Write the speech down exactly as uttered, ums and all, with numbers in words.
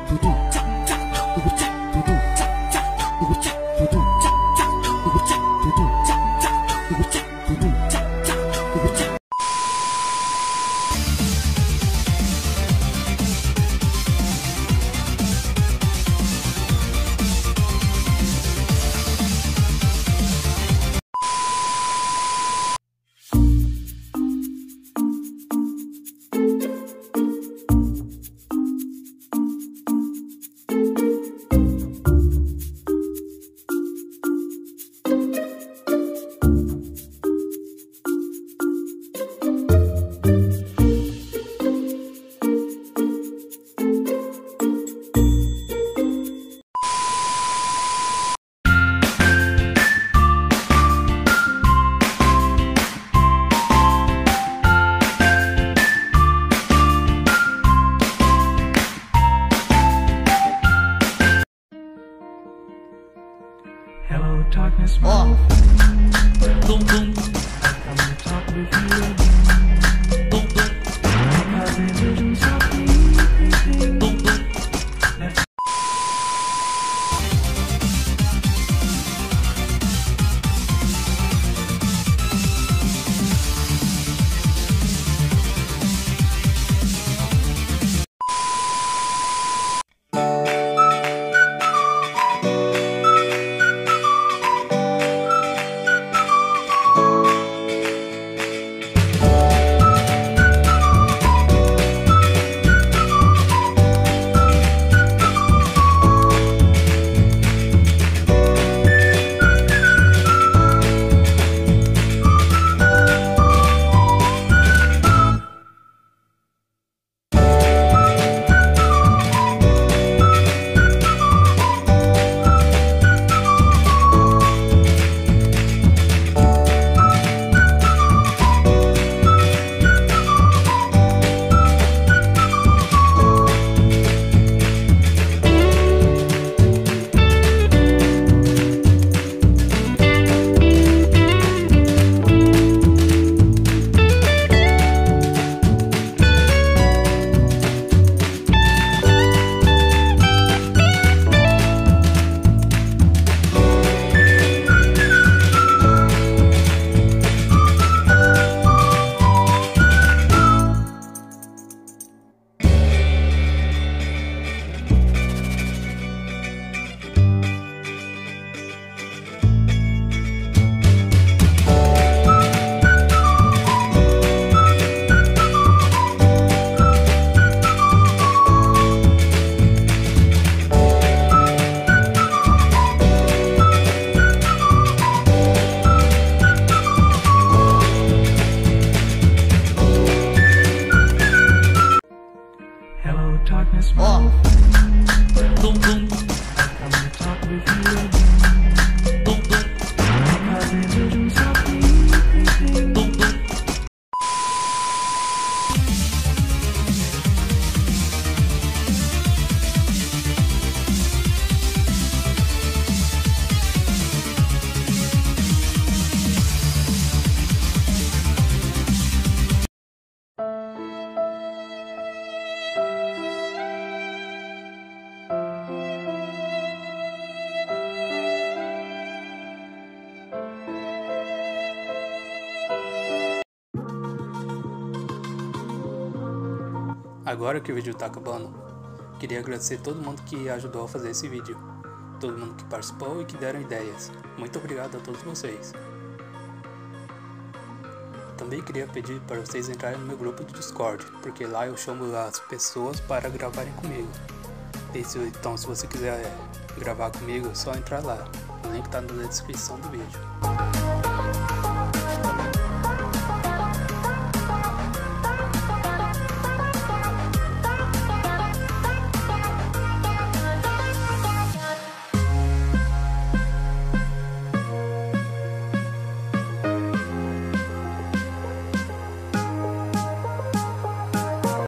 Hello, darkness, my Oh. boom boom. I come to talk with you again. Boom boom. I've been doing something. Boom boom. Let's Hello, darkness, my Oh. boom boom. I come to talk with you again. Boom boom. I've been doing something. Boom boom. Agora que o vídeo tá acabando, queria agradecer todo mundo que ajudou a fazer esse vídeo, todo mundo que participou e que deram ideias. Muito obrigado a todos vocês. Também queria pedir para vocês entrarem no meu grupo do Discord, porque lá eu chamo as pessoas para gravarem comigo. E se, então se você quiser gravar comigo, é só entrar lá. O link tá na descrição do vídeo.